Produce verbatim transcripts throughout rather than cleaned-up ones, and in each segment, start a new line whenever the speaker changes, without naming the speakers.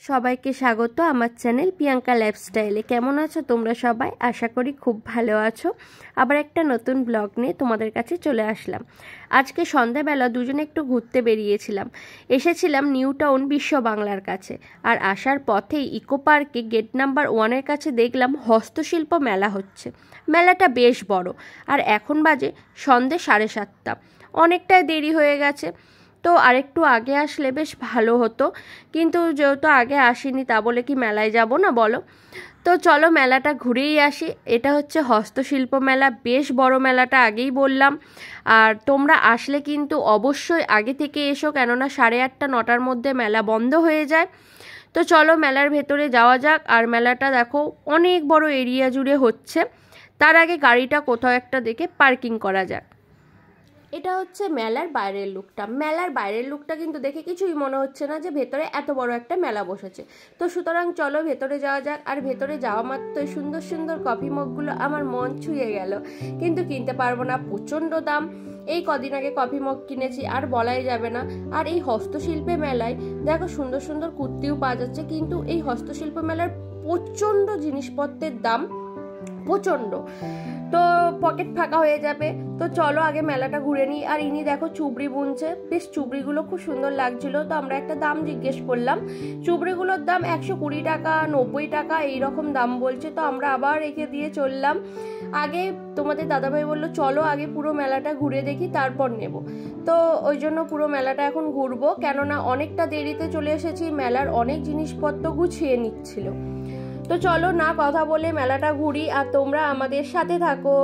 সবাইকে স্বাগত আমার চ্যানেল প্রিয়াঙ্কা লাইফস্টাইলে। কেমন আছো তোমরা সবাই? আশা করি খুব ভালো আছো। আবার একটা নতুন ব্লগ নিয়ে তোমাদের কাছে চলে আসলাম। আজকে সন্ধ্যাবেলা দুজনে একটু ঘুরতে বেরিয়েছিলাম। এসেছিলাম নিউ টাউন বিশ্ব বাংলার কাছে। আর আসার পথেই ইকো পার্কে গেট নাম্বার ওয়ানের কাছে দেখলাম হস্তশিল্প মেলা হচ্ছে। মেলাটা বেশ বড়, আর এখন বাজে সন্ধে সাড়ে সাতটা, অনেকটাই দেরি হয়ে গেছে। তো আরেকটু আগে আসলে বেশ ভালো হতো, কিন্তু যেহেতু আগে আসিনি তা বলে কি মেলায় যাব না বলো? তো চলো মেলাটা ঘুরেই আসি। এটা হচ্ছে হস্তশিল্প মেলা, বেশ বড় মেলাটা, আগেই বললাম। আর তোমরা আসলে কিন্তু অবশ্যই আগে থেকে এসো, কেননা সাড়ে আটটা নটার মধ্যে মেলা বন্ধ হয়ে যায়। তো চলো মেলার ভেতরে যাওয়া যাক। আর মেলাটা দেখো অনেক বড় এরিয়া জুড়ে হচ্ছে। তার আগে গাড়িটা কোথাও একটা দেখে পার্কিং করা যাক। এটা হচ্ছে মেলার বাইরের লুকটা। মেলার বাইরের লুকটা কিন্তু দেখে কিছুই মনে হচ্ছে না যে ভেতরে এত বড় একটা মেলা বসেছে। তো সুতরাং চলো ভেতরে যাওয়া যাক। আর ভেতরে যাওয়া মাত্রই সুন্দর সুন্দর কফি মগগুলো আমার মন ছুঁয়ে গেল, কিন্তু কিনতে পারবো না, প্রচণ্ড দাম। এই কদিন আগে কফি মগ কিনেছি, আর বলাই যাবে না। আর এই হস্তশিল্পে মেলায় দেখো সুন্দর সুন্দর কুর্তিও পাওয়া যাচ্ছে, কিন্তু এই হস্তশিল্প মেলার প্রচণ্ড জিনিসপত্রের দাম, প্রচণ্ড। তো পকেট ফাঁকা হয়ে যাবে। তো চলো আগে মেলাটা ঘুরে নিই। আর ইনি দেখো চুবড়ি বুনছে, বেশ চুবড়িগুলো খুব সুন্দর লাগছিল। তো আমরা একটা দাম জিজ্ঞেস করলাম। চুবড়িগুলোর দাম একশো কুড়ি টাকা, নব্বই টাকা এইরকম দাম বলছে। তো আমরা আবার রেখে দিয়ে চললাম। আগে তোমাদের দাদাভাই বললো চলো আগে পুরো মেলাটা ঘুরে দেখি, তারপর নেব। তো ওই জন্য পুরো মেলাটা এখন ঘুরবো, কেননা অনেকটা দেরিতে চলে এসেছি। মেলার অনেক জিনিসপত্র গুছিয়ে নিচ্ছিল। তো চলো না কথা বলে মেলাটা ঘুরি, আর তোমরা আমাদের সাথে থাকো।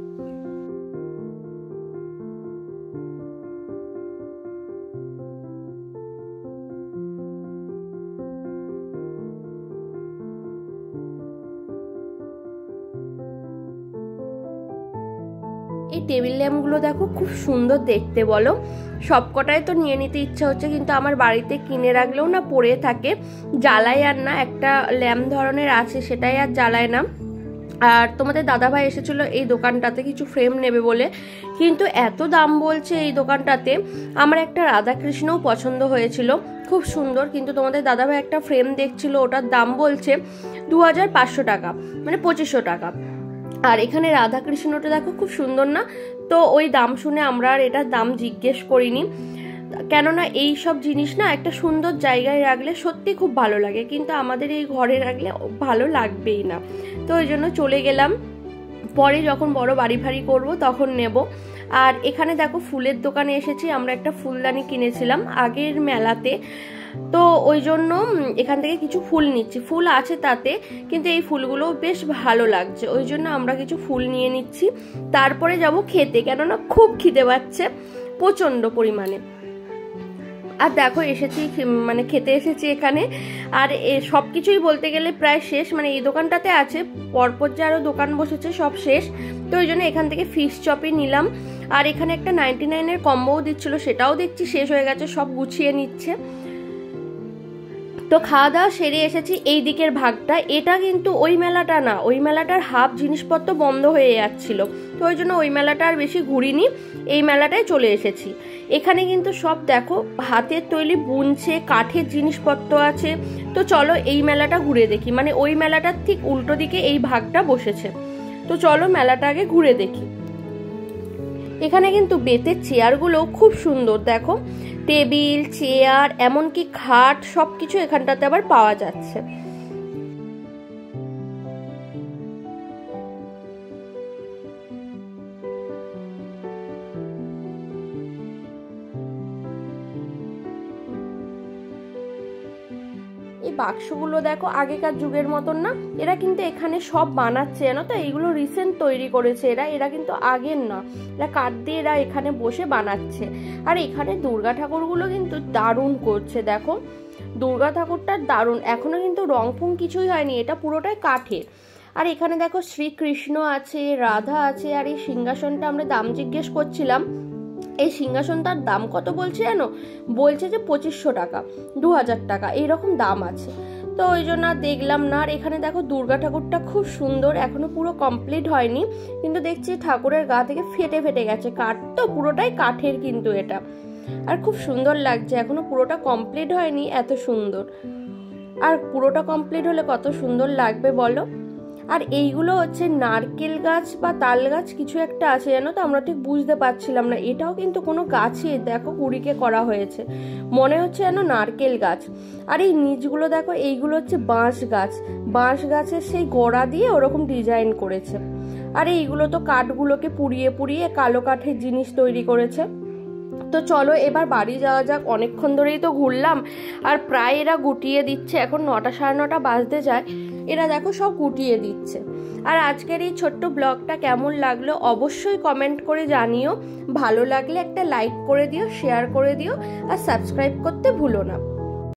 এই টেবিল ল্যাম্পগুলো দেখো খুব সুন্দর দেখতে, বলো? সবকটাই তো নিয়ে নিতে ইচ্ছা হচ্ছে, কিন্তু আমার বাড়িতে কিনে রাখলেও না পড়ে থাকে, জ্বালায় আর না। একটা ল্যাম্প ধরনের আছে, সেটাই আর জ্বালায় না। আর তোমাদের দাদাভাই এসেছিলো এই দোকানটাতে কিছু ফ্রেম নেবে বলে, কিন্তু এত দাম বলছে এই দোকানটাতে। আমার একটা রাধাকৃষ্ণও পছন্দ হয়েছিল, খুব সুন্দর, কিন্তু তোমাদের দাদাভাই একটা ফ্রেম দেখছিল, ওটার দাম বলছে দু হাজার পাঁচশো টাকা, মানে পঁচিশশো টাকা। আর এখানে রাধাকৃষ্ণটা দেখো খুব সুন্দর না? তো ওই দাম শুনে আমরা আর এটার দাম জিজ্ঞেস করিনি, কেননা এই সব জিনিস না একটা সুন্দর জায়গায় রাখলে সত্যি খুব ভালো লাগে, কিন্তু আমাদের এই ঘরে রাখলে ভালো লাগবেই না। তো ওই জন্য চলে গেলাম, পরে যখন বড় বাড়ি ভাড়ি করবো তখন নেব। আর এখানে দেখো ফুলের দোকানে এসেছি, আমরা একটা ফুলদানি কিনেছিলাম আগের মেলাতে। তো ওই জন্য এখান থেকে কিছু ফুল নিচ্ছি। ফুল আছে তাতে, কিন্তু এই ফুলগুলো বেশ ভালো লাগছে, ওই জন্য আমরা কিছু ফুল নিয়ে নিচ্ছি। তারপরে যাব খেতে, কেননা খুব খিদে পাচ্ছে প্রচণ্ড পরিমাণে। আর দেখো এসেছি, মানে খেতে এসেছি এখানে। আর সব কিছুই বলতে গেলে প্রায় শেষ, মানে এই দোকানটাতে আছে, পরপর যে আরও দোকান বসেছে সব শেষ। তো ওই জন্য এখান থেকে ফিশ চপই নিলাম। আর এখানে একটা নাইনটি নাইনের কম্বোও দিচ্ছিল, সেটাও দেখছি শেষ হয়ে গেছে, সব গুছিয়ে নিচ্ছে। তো খাওয়া দাওয়া সেরে এসেছি এই দিকের ভাগটা। এটা কিন্তু ওই মেলাটা না, ওই মেলাটার হাফ জিনিসপত্র বন্ধ হয়ে যাচ্ছিল, তো ওই জন্য ওই মেলাটা আর বেশি ঘুরিনি, এই মেলাটায় চলে এসেছি। এখানে কিন্তু সব দেখো হাতের তৈরি বুনছে, কাঠের জিনিসপত্র আছে। তো চলো এই মেলাটা ঘুরে দেখি, মানে ওই মেলাটার ঠিক উল্টো দিকে এই ভাগটা বসেছে। তো চলো মেলাটা আগে ঘুরে দেখি। এখানে কিন্তু বেতের চেয়ারগুলো খুব সুন্দর, দেখো টেবিল, চেয়ার, এমনকি খাট, সবকিছু এখানটাতে আবার পাওয়া যাচ্ছে। এই বাক্সগুলো দেখো আগেকার যুগের মতন না, এরা কিন্তু এখানে সব বানাচ্ছে, জানো তো? এইগুলো রিসেন্ট তৈরি করেছে এরা, এরা কিন্তু আগের না, এরা কাঠ দিয়ে এরা এখানে বসে বানাচ্ছে। আর এখানে দুর্গা ঠাকুরগুলো কিন্তু দারুণ করছে, দেখো দুর্গা ঠাকুরটা দারুণ, এখনো কিন্তু রং ফং কিছুই হয়নি, এটা পুরোটাই কাঠের। আর এখানে দেখো শ্রীকৃষ্ণ আছে, রাধা আছে। আর এই সিংহাসনটা আমরা দাম জিজ্ঞেস করছিলাম, এই সিংহাসনটার দাম কত বলছে জানো? বলছে যে পঁচিশশো টাকা, দু হাজার টাকা এইরকম দাম আছে। তো ওই জন্য দেখলাম না। আর এখানে দেখো দুর্গা ঠাকুরটা খুব সুন্দর, এখনো পুরো কমপ্লিট হয়নি, কিন্তু দেখছি ঠাকুরের গা থেকে ফেটে ফেটে গেছে, কাঠ তো পুরোটাই কাঠের কিন্তু এটা। আর খুব সুন্দর লাগছে, এখনো পুরোটা কমপ্লিট হয়নি, এত সুন্দর। আর পুরোটা কমপ্লিট হলে কত সুন্দর লাগবে বলো। আর এইগুলো হচ্ছে নারকেল গাছ বা তাল গাছ কিছু একটা আছে জানো তো, আমরা ঠিক বুঝতে পারছিলাম না। এটাও কিন্তু কোনো গাছই দেখো কুড়িকে করা হয়েছে, মনে হচ্ছে যেন নারকেল গাছ। আর এই নিচগুলো দেখো, এইগুলো হচ্ছে বাঁশ গাছ, বাঁশ গাছের সেই গোড়া দিয়ে ওরকম ডিজাইন করেছে। আর এইগুলো তো কাঠগুলোকে পুড়িয়ে পুড়িয়ে কালো কাঠের জিনিস তৈরি করেছে। তো চলো এবার বাড়ি যাওয়া যাক, অনেকক্ষণ ধরেই তো ঘুরলাম। আর প্রায় এরা গুটিয়ে দিচ্ছে, এখন নটা সাড়ে নটা বাজতে যায়, এরা দেখো সব গুটিয়ে দিচ্ছে। আর আজকের এই ছোট্ট ব্লগটা কেমন লাগলো অবশ্যই কমেন্ট করে জানিও। ভালো লাগলে একটা লাইক করে দিও, শেয়ার করে দিও, আর সাবস্ক্রাইব করতে ভুলো না।